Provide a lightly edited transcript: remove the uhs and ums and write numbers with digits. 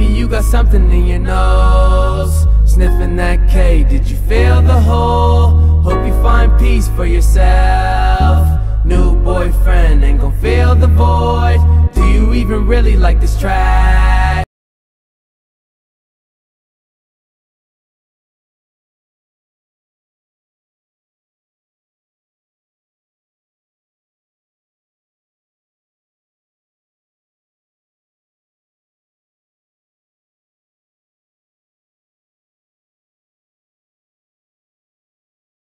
Maybe you got something in your nose. Sniffing that K, did you feel the hole? Hope you find peace for yourself. New boyfriend ain't gon' fill the void. Do you even really like this track?